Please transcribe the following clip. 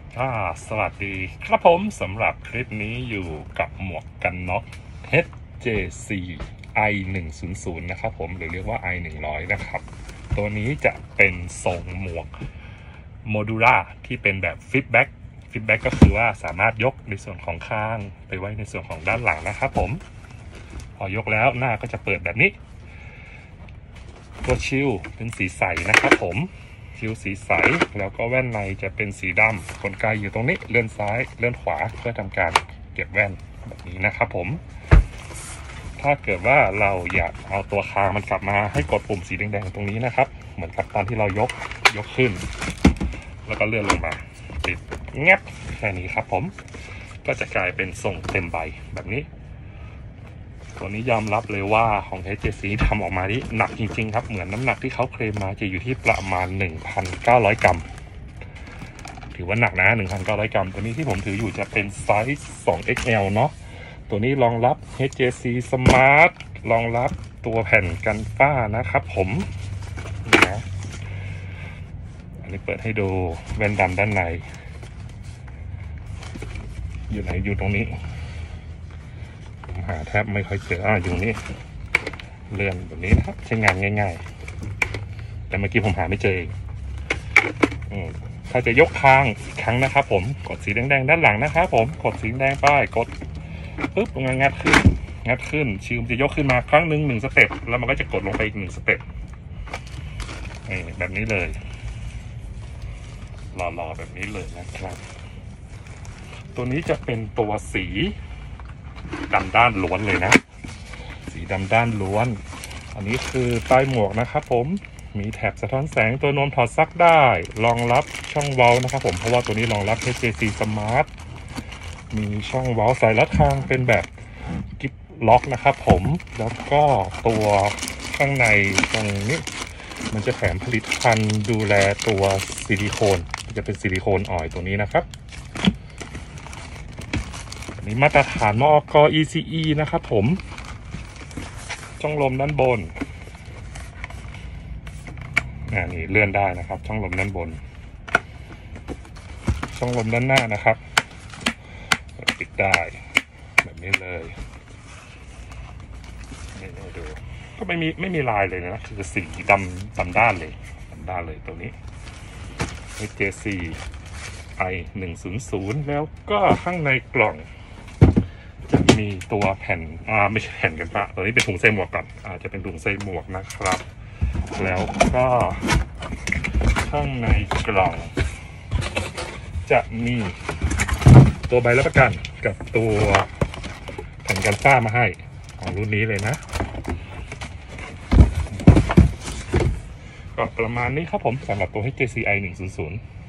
สวัสดีครับผมสำหรับคลิปนี้อยู่กับหมวกกันน็อก HJC I100 นะครับผมหรือเรียกว่า I100 นะครับตัวนี้จะเป็นทรงหมวกโมดูล่าที่เป็นแบบฟิตแบ็กก็คือว่าสามารถยกในส่วนของข้างไปไว้ในส่วนของด้านหลังนะครับผมพอยกแล้วหน้าก็จะเปิดแบบนี้ตัวชิลเป็นสีใสนะครับผมชิลสีใสแล้วก็แว่นในจะเป็นสีดำกลไกอยู่ตรงนี้เลื่อนซ้ายเลื่อนขวาเพื่อทำการเก็บแว่นแบบนี้นะครับผมถ้าเกิดว่าเราอยากเอาตัวคางมันกลับมาให้กดปุ่มสีแดงๆตรงนี้นะครับเหมือนกับตอนที่เรายกขึ้นแล้วก็เลื่อนลงมาติดแงบแค่นี้ครับผมก็จะกลายเป็นทรงเต็มใบแบบนี้ตัวนี้ยอมรับเลยว่าของ HJC ทำออกมาที่หนักจริงๆครับเหมือนน้ำหนักที่เขาเคลมมาจะอยู่ที่ประมาณ 1,900 กรัมถือว่าหนักนะ 1,900 กรัมตัวนี้ที่ผมถืออยู่จะเป็นไซส์ 2XL เนาะตัวนี้รองรับ HJC Smart รองรับตัวแผ่นกันฝ้านะครับผมนี่นะอันนี้เปิดให้ดูแว่นดำด้านในอยู่ไหนอยู่ตรงนี้หาแทบไม่ค่อยเจออยู่นี่เลื่อนแบบนี้นะครับใช้งานง่ายๆแต่เมื่อกี้ผมหาไม่เจอถ้าจะยกคางอีกครั้งนะครับผมกดสีแดงๆด้านหลังนะครับผมกดสีแดงไปกดปุ๊บตรงนั้นงัดขึ้นชิวจะยกขึ้นมาครั้งหนึ่งสเต็ปแล้วมันก็จะกดลงไปอีก1สเต็ปแบบนี้เลยรอแบบนี้เลยนะครับตัวนี้จะเป็นตัวสีดำด้านล้วนเลยนะสีดำด้านล้วนอันนี้คือใต้หมวกนะครับผมมีแถบสะท้อนแสงตัวโน้มถอดซักได้รองรับช่องเว้านะครับผมเพราะว่าตัวนี้รองรับ HJC Smart มีช่องเว้าสายรัดคางเป็นแบบกิ๊บล็อกนะครับผมแล้วก็ตัวข้างในตรงนี้มันจะแถมผลิตภัณฑ์ดูแลตัวซิลิโคนจะเป็นซิลิโคนออยล์ตัวนี้นะครับนี่มาตรฐานมอก ECE นะครับผมช่องลมด้านบนนี่เลื่อนได้นะครับช่องลมด้านบนช่องลมด้านหน้านะครับปิดได้แบบนี้เลยนี่ดูก็ไม่มีลายเลยนะคือสีดำด้านเลยตัวนี้ HJC I100 แล้วก็ข้างในกล่องจะมีตัวแผ่นไม่ใช่แผ่นกันปะตัวนี้เป็นถุงใส่หมวกก่อนจะเป็นถุงใส่หมวกนะครับแล้วก็ข้างในกล่องจะมีตัวใบรับประกันกับตัวแผ่นกันฝ้ามาให้ของรุ่นนี้เลยนะก็ประมาณนี้ครับผมสำหรับตัว HJC I100